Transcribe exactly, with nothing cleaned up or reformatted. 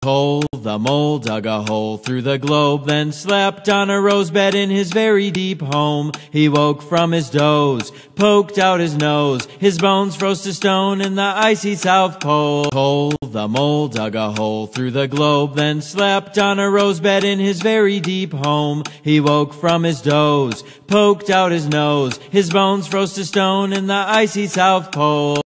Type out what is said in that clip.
The mole dug a hole through the globe, then slept on a rose bed in his very deep home. He woke from his doze, poked out his nose, his bones froze to stone in the icy South Pole. The mole dug a hole through the globe, then slept on a rose bed in his very deep home. He woke from his doze, poked out his nose, his bones froze to stone in the icy South Pole.